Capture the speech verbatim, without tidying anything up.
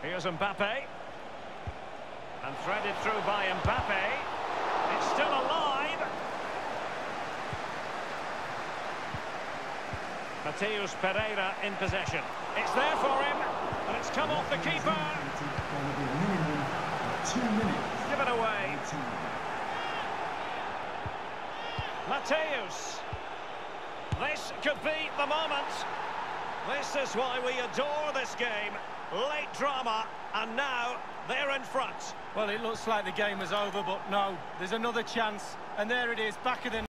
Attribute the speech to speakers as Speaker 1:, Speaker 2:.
Speaker 1: Here's Mbappe. And threaded through by Mbappe. It's still alive. Mateus Pereira in possession. It's there for him, and it's come off the keeper. Give it away. Mateus. This could be the moment. This is why we adore this game. Late drama, and now they're in front.
Speaker 2: Well, it looks like the game was over, but no, there's another chance, and there it is, back of the